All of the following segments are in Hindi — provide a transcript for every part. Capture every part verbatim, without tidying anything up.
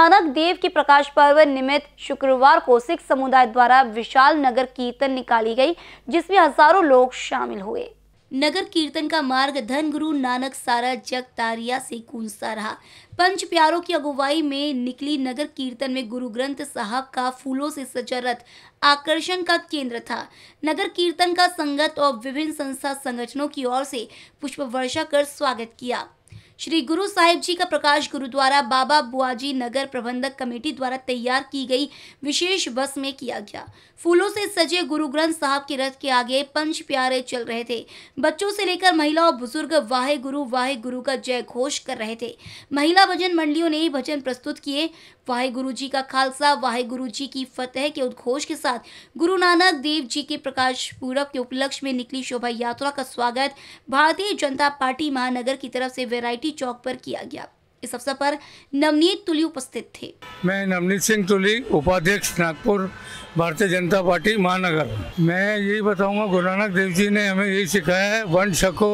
नानक देव के प्रकाश पर्व निमित्त शुक्रवार को सिख समुदाय द्वारा विशाल नगर कीर्तन निकाली गई, जिसमें हजारों लोग शामिल हुए। नगर कीर्तन का मार्ग धन गुरु नानक सारा जग तारिया से गूंजता रहा। पंच प्यारों की अगुवाई में निकली नगर कीर्तन में गुरु ग्रंथ साहब का फूलों से सजा रथ आकर्षण का केंद्र था। नगर कीर्तन का संगत और विभिन्न संस्था संगठनों की ओर से पुष्प वर्षा कर स्वागत किया। श्री गुरु साहिब जी का प्रकाश गुरुद्वारा बाबा बुआजी नगर प्रबंधक कमेटी द्वारा तैयार की गई विशेष बस में किया गया। फूलों से सजे गुरु ग्रंथ साहब के रथ के आगे पंच प्यारे चल रहे थे। बच्चों से लेकर महिला और बुजुर्ग वाहे गुरु वाहे गुरु का जय घोष कर रहे थे। महिला भजन मंडलियों ने भजन प्रस्तुत किए। वाहे गुरु जी का खालसा वाहे गुरु जी की फतेह के उद्घोष के साथ गुरु नानक देव जी के प्रकाश पूरब के उपलक्ष्य में निकली शोभा यात्रा का स्वागत भारतीय जनता पार्टी महानगर की तरफ से वैरायटी चौक पर किया गया। इस अवसर पर नवनीत तुली उपस्थित थे। मैं नवनीत सिंह तुली, उपाध्यक्ष नागपुर भारतीय जनता पार्टी महानगर। मैं यही बताऊंगा, गुरु नानक देव जी ने हमें यही सिखाया है, वंड छको,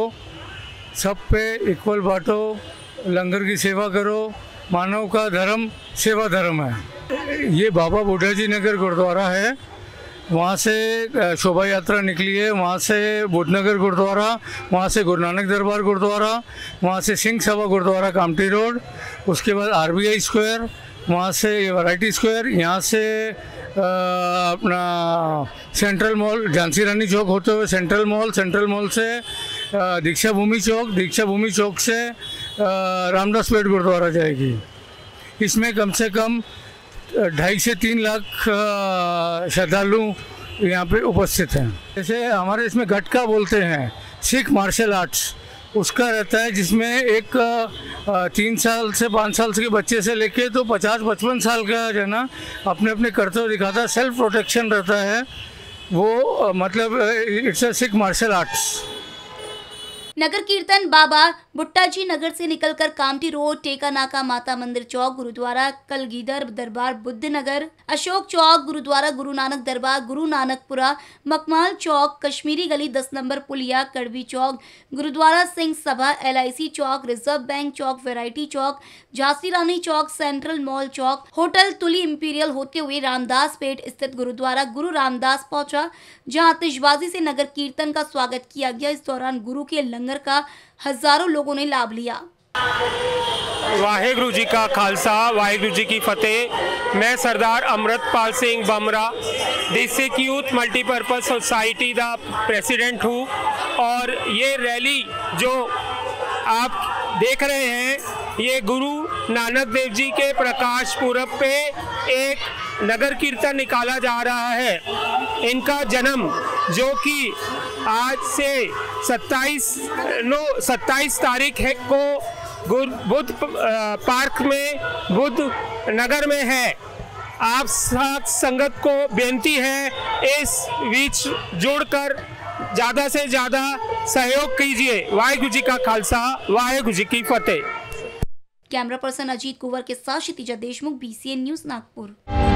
सब पे इक्वल बांटो, लंगर की सेवा करो, मानव का धर्म सेवा धर्म है। ये बाबा बुढ़ा जी नगर गुरुद्वारा है, वहाँ से शोभा यात्रा निकली है। वहाँ से बुद्धनगर गुरुद्वारा, वहाँ से गुरु नानक दरबार गुरुद्वारा, वहाँ से सिंह सभा गुरुद्वारा कामठी रोड, उसके बाद आरबीआई स्क्वायर, वहाँ से वैरायटी स्क्वायर, यहाँ से आ, अपना सेंट्रल मॉल, झांसी रानी चौक होते हुए सेंट्रल मॉल, सेंट्रल मॉल से दीक्षा भूमि चौक, दीक्षा भूमि चौक से रामदास पेट गुरुद्वारा जाएगी। इसमें कम से कम ढाई से तीन लाख श्रद्धालु यहाँ पे उपस्थित हैं। जैसे हमारे इसमें गटका बोलते हैं, सिख मार्शल आर्ट्स, उसका रहता है, जिसमें एक तीन साल से पाँच साल के बच्चे से लेके तो पचास पचपन साल का जो है ना अपने अपने कर्तव्य दिखाता है। सेल्फ प्रोटेक्शन रहता है वो, मतलब it's a Sikh martial arts. नगर कीर्तन बाबा बुट्टा जी नगर से निकलकर कामठी रोड, टेका नाका, माता मंदिर चौक, गुरुद्वारा कलगीधर दरबार, बुद्ध नगर, अशोक चौक, गुरुद्वारा गुरु नानक दरबार, गुरु नानकपुरा, मकमाल चौक, कश्मीरी गली, दस नंबर पुलिया, कड़वी चौक, Gurudwara Singh Sabha, LIC Chowk, reserve bank Chowk, variety Chowk, Jhansi Rani Chowk, central mall Chowk, hotel Tuli imperial होते हुए रामदास पेट स्थित गुरुद्वारा गुरु रामदास पहुंचा, जहां आतिशबाजी से नगर कीर्तन का स्वागत किया गया। इस दौरान गुरु के लंगर का हजारों लोगों ने लाभ लिया। वाहेगुरु जी का खालसा, वाहेगुरु जी की फतेह। मैं Sardar Amritpal Singh Bamra, the Sikh youth multipurpose society का प्रेसिडेंट हूँ। और ये रैली जो आप देख रहे हैं, ये गुरु नानक देव जी के प्रकाश पूरब पे एक नगर कीर्तन निकाला जा रहा है। इनका जन्म जो कि आज से सत्ताईस नो सत्ताईस तारीख है को बुद्ध पार्क में, बुद्ध नगर में है। आप सब संगत को बेनती है, इस बीच जुड़कर ज़्यादा से ज़्यादा सहयोग कीजिए। वाहेगुरु जी का खालसा, वाहेगुरु जी की फतेह। कैमरा पर्सन अजीत कुंवर के साथ क्षितिजा देशमुख, बीसीएन न्यूज़ नागपुर।